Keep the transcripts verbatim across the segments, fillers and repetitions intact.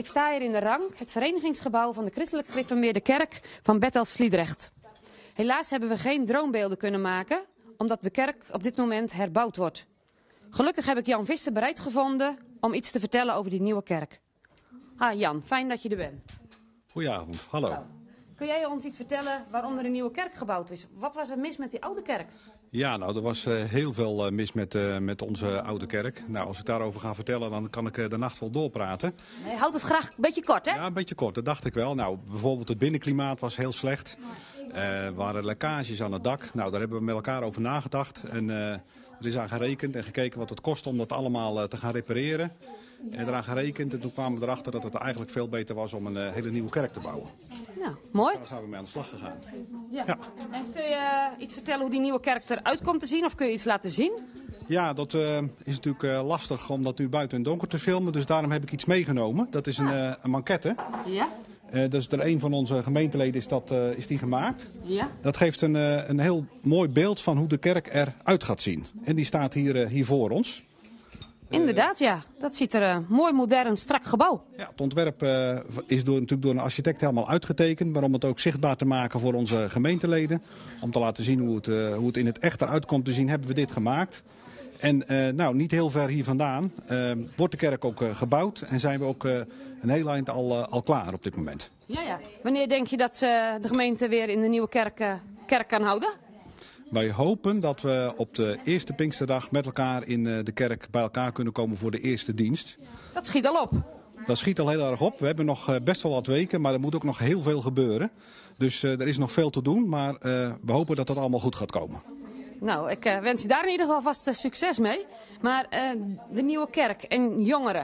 sta hier in de Rang, het verenigingsgebouw van de Christelijk Gereformeerde Kerk van Bethel-Sliedrecht. Helaas hebben we geen droombeelden kunnen maken, omdat de kerk op dit moment herbouwd wordt. Gelukkig heb ik Jan Visser bereid gevonden om iets te vertellen over die nieuwe kerk. Ha Jan, fijn dat je er bent. Goedenavond, hallo. Nou, kun jij ons iets vertellen waarom er een nieuwe kerk gebouwd is? Wat was er mis met die oude kerk? Ja, nou, er was uh, heel veel uh, mis met, uh, met onze oude kerk. Nou, als ik daarover ga vertellen, dan kan ik uh, de nacht wel doorpraten. Nee, houd het graag een beetje kort, hè? Ja, een beetje kort, dat dacht ik wel. Nou, bijvoorbeeld het binnenklimaat was heel slecht. Uh, er waren lekkages aan het dak. Nou, daar hebben we met elkaar over nagedacht. En uh, er is aan gerekend en gekeken wat het kost om dat allemaal uh, te gaan repareren. En eraan gerekend en toen kwamen we erachter dat het eigenlijk veel beter was om een uh, hele nieuwe kerk te bouwen. Nou, mooi. Daar zijn we mee aan de slag gegaan. Ja. Ja. En kun je iets vertellen hoe die nieuwe kerk eruit komt te zien? Of kun je iets laten zien? Ja, dat uh, is natuurlijk uh, lastig om dat nu buiten in het donker te filmen. Dus daarom heb ik iets meegenomen. Dat is een, uh, een maquette. Ja. Uh, dus er een van onze gemeenteleden is, dat, uh, is die gemaakt. Ja. Dat geeft een, uh, een heel mooi beeld van hoe de kerk eruit gaat zien. En die staat hier, uh, hier voor ons. Inderdaad, ja. Dat ziet er een mooi, modern, strak gebouw. Ja, het ontwerp uh, is door, natuurlijk door een architect helemaal uitgetekend. Maar om het ook zichtbaar te maken voor onze gemeenteleden. Om te laten zien hoe het, uh, hoe het in het echt eruit komt te zien, hebben we dit gemaakt. En uh, nou, niet heel ver hier vandaan uh, wordt de kerk ook uh, gebouwd. En zijn we ook uh, een heel eind al, uh, al klaar op dit moment. Ja, ja. Wanneer denk je dat uh, de gemeente weer in de nieuwe kerk, uh, kerk kan houden? Wij hopen dat we op de eerste Pinksterdag met elkaar in de kerk bij elkaar kunnen komen voor de eerste dienst. Dat schiet al op. Dat schiet al heel erg op. We hebben nog best wel wat weken, maar er moet ook nog heel veel gebeuren. Dus uh, er is nog veel te doen, maar uh, we hopen dat dat allemaal goed gaat komen. Nou, ik uh, wens je daar in ieder geval vast uh, succes mee. Maar uh, de nieuwe kerk en jongeren.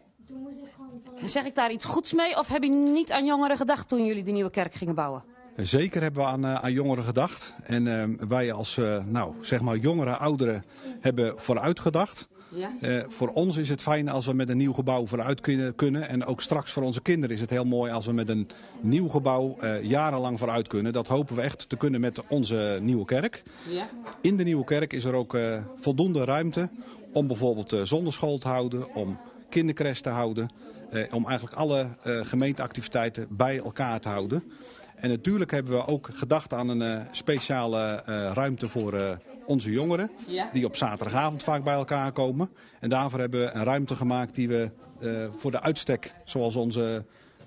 Zeg ik daar iets goeds mee of heb je niet aan jongeren gedacht toen jullie de nieuwe kerk gingen bouwen? Zeker hebben we aan, uh, aan jongeren gedacht. En uh, wij als uh, nou, zeg maar jongeren, ouderen hebben vooruit gedacht. Ja. Uh, voor ons is het fijn als we met een nieuw gebouw vooruit kunnen, kunnen. En ook straks voor onze kinderen is het heel mooi als we met een nieuw gebouw uh, jarenlang vooruit kunnen. Dat hopen we echt te kunnen met onze nieuwe kerk. Ja. In de nieuwe kerk is er ook uh, voldoende ruimte om bijvoorbeeld uh, zonderschool te houden, om kindercrash te houden. Uh, om eigenlijk alle uh, gemeenteactiviteiten bij elkaar te houden. En natuurlijk hebben we ook gedacht aan een uh, speciale uh, ruimte voor uh, onze jongeren. Ja. Die op zaterdagavond vaak bij elkaar komen. En daarvoor hebben we een ruimte gemaakt die we uh, voor de uitstek, zoals onze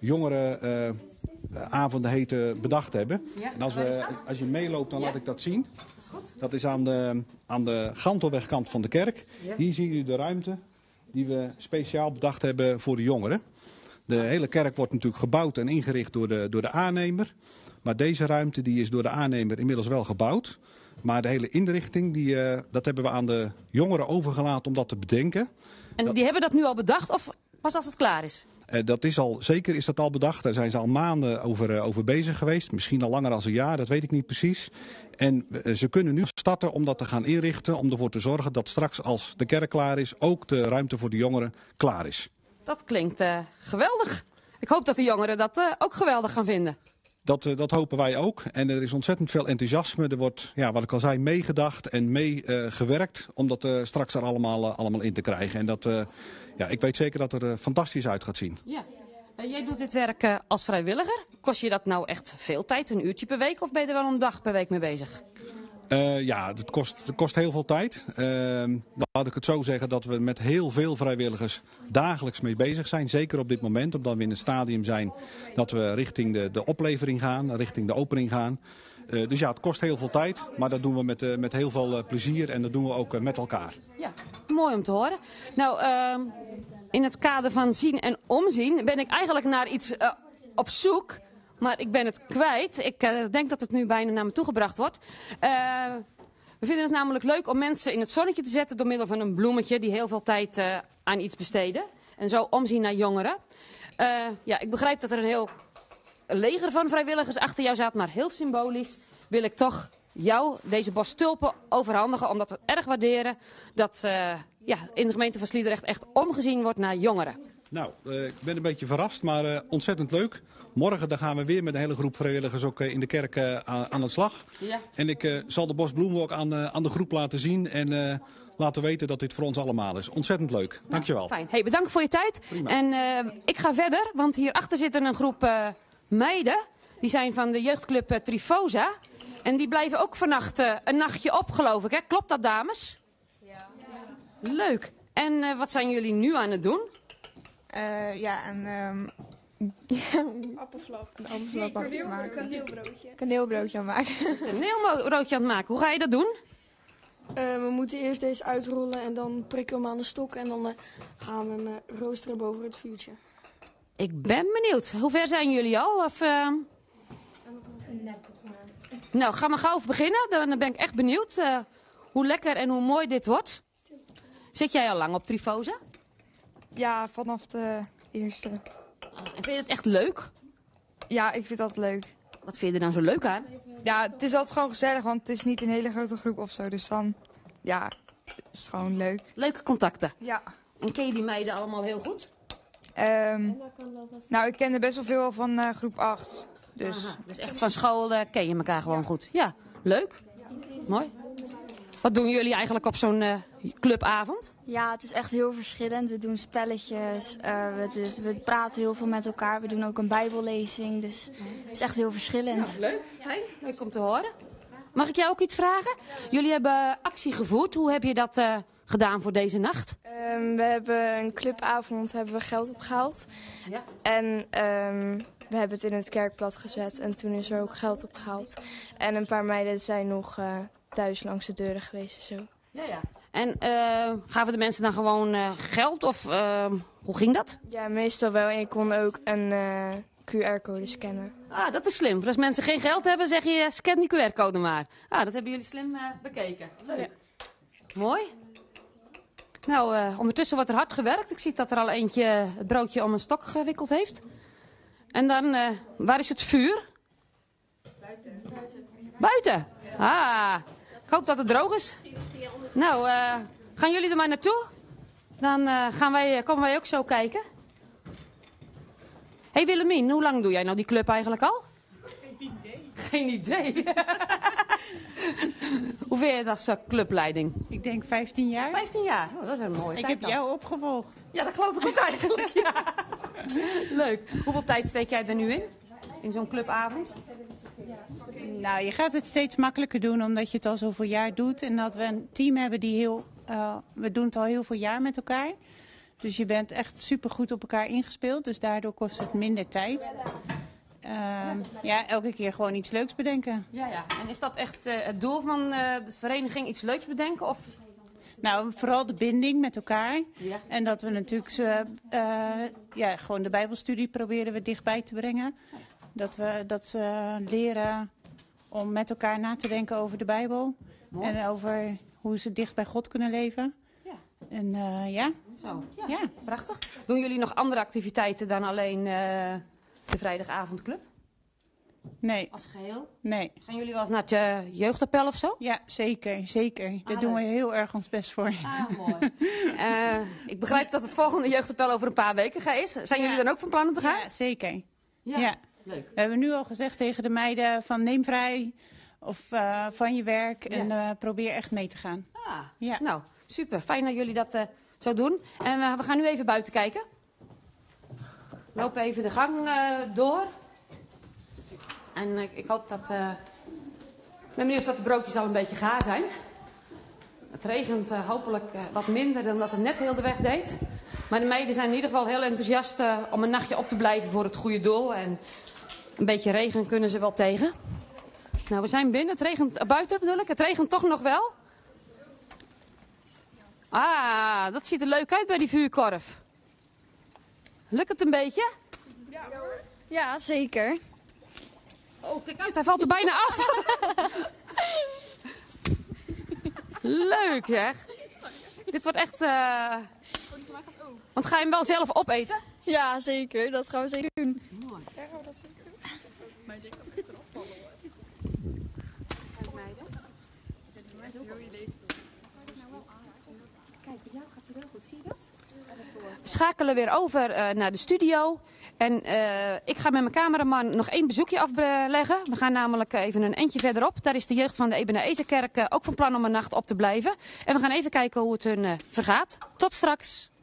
jongerenavonden uh, heten, bedacht hebben. Ja. En als, we, als je meeloopt, dan ja. laat ik dat zien. Dat is, goed. Dat is aan de, aan de Gantelwegkant van de kerk. Ja. Hier zien jullie de ruimte die we speciaal bedacht hebben voor de jongeren. De hele kerk wordt natuurlijk gebouwd en ingericht door de, door de aannemer. Maar deze ruimte die is door de aannemer inmiddels wel gebouwd. Maar de hele inrichting, die, uh, dat hebben we aan de jongeren overgelaten om dat te bedenken. En dat... die hebben dat nu al bedacht of pas als het klaar is? Uh, dat is al, zeker is dat al bedacht. Daar zijn ze al maanden over, uh, over bezig geweest. Misschien al langer dan een jaar, dat weet ik niet precies. En uh, ze kunnen nu starten om dat te gaan inrichten. Om ervoor te zorgen dat straks als de kerk klaar is, ook de ruimte voor de jongeren klaar is. Dat klinkt uh, geweldig. Ik hoop dat de jongeren dat uh, ook geweldig gaan vinden. Dat, uh, dat hopen wij ook. En er is ontzettend veel enthousiasme. Er wordt, ja, wat ik al zei, meegedacht en meegewerkt uh, om dat uh, straks er allemaal, uh, allemaal in te krijgen. En dat, uh, ja, ik weet zeker dat er uh, fantastisch uit gaat zien. Ja. Uh, jij doet dit werk uh, als vrijwilliger. Kost je dat nou echt veel tijd, een uurtje per week, of ben je er wel een dag per week mee bezig? Uh, ja, het kost, het kost heel veel tijd. Uh, dan laat ik het zo zeggen dat we met heel veel vrijwilligers dagelijks mee bezig zijn. Zeker op dit moment, omdat we in het stadium zijn dat we richting de, de oplevering gaan, richting de opening gaan. Uh, dus ja, het kost heel veel tijd, maar dat doen we met, uh, met heel veel uh, plezier en dat doen we ook uh, met elkaar. Ja, mooi om te horen. Nou, uh, in het kader van zien en omzien ben ik eigenlijk naar iets uh, op zoek. Maar ik ben het kwijt. Ik uh, denk dat het nu bijna naar me toegebracht wordt. Uh, we vinden het namelijk leuk om mensen in het zonnetje te zetten door middel van een bloemetje die heel veel tijd uh, aan iets besteden. En zo omzien naar jongeren. Uh, ja, ik begrijp dat er een heel leger van vrijwilligers achter jou staat, maar heel symbolisch wil ik toch jou deze bos tulpen overhandigen. Omdat we erg waarderen dat uh, ja, in de gemeente van Sliedrecht echt omgezien wordt naar jongeren. Nou, uh, ik ben een beetje verrast, maar uh, ontzettend leuk. Morgen dan gaan we weer met een hele groep vrijwilligers ook uh, in de kerk uh, aan, aan de slag. Ja. En ik uh, zal de bosbloemen ook aan, uh, aan de groep laten zien. En uh, laten weten dat dit voor ons allemaal is. Ontzettend leuk. Dankjewel. Fijn. Hey, bedankt voor je tijd. Prima. En uh, ik ga verder, want hierachter zitten een groep uh, meiden. Die zijn van de jeugdclub uh, Trifosa. En die blijven ook vannacht uh, een nachtje op, geloof ik. Hè? Klopt dat, dames? Ja. Leuk. En uh, wat zijn jullie nu aan het doen? Uh, ja, een um, appelflap. Een appelflap nee, maken. Kaneelbroodje. Kaneelbroodje aan maken. Kaneelbroodje aan het maken. Hoe ga je dat doen? Uh, we moeten eerst deze uitrollen en dan prikken we hem aan de stok en dan uh, gaan we hem uh, roosteren boven het vuurtje. Ik ben benieuwd. Hoe ver zijn jullie al? Of, uh... Nou, ga maar gauw beginnen. Dan ben ik echt benieuwd uh, hoe lekker en hoe mooi dit wordt. Zit jij al lang op Trifosa? Ja, vanaf de eerste. En vind je het echt leuk? Ja, ik vind dat leuk. Wat vind je er dan zo leuk aan? Ja, het is altijd gewoon gezellig, want het is niet een hele grote groep of zo. Dus dan, ja, het is gewoon leuk. Leuke contacten? Ja. En ken je die meiden allemaal heel goed? Um, nou, ik ken er best wel veel van uh, groep acht. Dus. Aha, dus echt van school uh, ken je elkaar gewoon goed. Ja, leuk. Mooi. Wat doen jullie eigenlijk op zo'n uh, clubavond? Ja, het is echt heel verschillend. We doen spelletjes, uh, we, dus, we praten heel veel met elkaar. We doen ook een bijbellezing, dus het is echt heel verschillend. Ja, leuk. Hey, leuk om te horen. Mag ik jou ook iets vragen? Jullie hebben actie gevoerd. Hoe heb je dat uh, gedaan voor deze nacht? Um, we hebben een clubavond, hebben we geld opgehaald. Ja. En um, we hebben het in het kerkblad gezet en toen is er ook geld opgehaald. En een paar meiden zijn nog uh, thuis langs de deuren geweest en zo. Ja, ja. En uh, gaven de mensen dan gewoon uh, geld of uh, hoe ging dat? Ja, meestal wel. En je kon ook een uh, Q R-code scannen. Ah, dat is slim. Voor als mensen geen geld hebben, zeg je scan die Q R-code maar. Ah, dat hebben jullie slim uh, bekeken. Leuk. Ja. Mooi. Nou, uh, ondertussen wordt er hard gewerkt. Ik zie dat er al eentje het broodje om een stok gewikkeld heeft. En dan, uh, waar is het vuur? Buiten. Buiten. Buiten? Ah, ik hoop dat het droog is. Nou, uh, gaan jullie er maar naartoe? Dan uh, gaan wij, komen wij ook zo kijken. Hé hey Willemien, hoe lang doe jij nou die club eigenlijk al? Geen idee. Geen idee? Hoe vind je dat als clubleiding? Ik denk vijftien jaar. vijftien jaar? Oh, dat is een mooie ik tijd heb dan. jou opgevolgd. Ja, dat geloof ik ook eigenlijk, ja. Leuk. Hoeveel tijd steek jij er nu in? In zo'n clubavond? Nou, je gaat het steeds makkelijker doen omdat je het al zoveel jaar doet. En dat we een team hebben die heel... Uh, we doen het al heel veel jaar met elkaar. Dus je bent echt supergoed op elkaar ingespeeld. Dus daardoor kost het minder tijd. Uh, ja, elke keer gewoon iets leuks bedenken. Ja, ja. En is dat echt uh, het doel van uh, de vereniging, iets leuks bedenken? Of... Nou, vooral de binding met elkaar. Ja. En dat we natuurlijk uh, uh, ja, gewoon de Bijbelstudie proberen we dichtbij te brengen. Dat we dat ze leren om met elkaar na te denken over de Bijbel. Mooi. En over hoe ze dicht bij God kunnen leven. Ja. En uh, ja. Zo, ja. ja. Prachtig. Doen jullie nog andere activiteiten dan alleen uh, de vrijdagavondclub? Nee. Als geheel? Nee. Gaan jullie wel eens naar het uh, jeugdappel of zo? Ja, zeker. Zeker. Ah, Daar doen leuk. we heel erg ons best voor. Ah, mooi. uh, ik begrijp dat het volgende jeugdappel over een paar weken gaat is. Zijn ja. jullie dan ook van plan om te gaan? Ja, zeker. Ja. ja. Leuk. We hebben nu al gezegd tegen de meiden van neem vrij of uh, van je werk ja. en uh, probeer echt mee te gaan. Ah, ja. Nou, super. Fijn dat jullie dat uh, zo doen. En uh, we gaan nu even buiten kijken. We lopen even de gang uh, door. En uh, ik hoop dat... Uh, ik ben benieuwd dat de broodjes al een beetje gaar zijn. Het regent uh, hopelijk uh, wat minder dan dat het net heel de weg deed. Maar de meiden zijn in ieder geval heel enthousiast uh, om een nachtje op te blijven voor het goede doel. En een beetje regen kunnen ze wel tegen. Nou, we zijn binnen. Het regent, uh, buiten bedoel ik. Het regent toch nog wel. Ah, dat ziet er leuk uit bij die vuurkorf. Lukt het een beetje? Ja, ja zeker. Oh, kijk uit, hij valt er bijna af. Leuk, zeg. Dit wordt echt... Uh... Want ga je hem wel zelf opeten? Ja, zeker. Dat gaan we zeker doen. Mooi. Ja, gaan we dat zeker doen? Mijn dik gaat echt eraf vallen hoor. Kijk meiden. Kijk, bij jou gaat ze wel goed. Zie je dat? schakelen weer over uh, naar de studio. En uh, ik ga met mijn cameraman nog één bezoekje afleggen. We gaan namelijk even een eindje verderop. Daar is de jeugd van de Ebeneezerkerk uh, ook van plan om een nacht op te blijven. En we gaan even kijken hoe het hun uh, vergaat. Tot straks.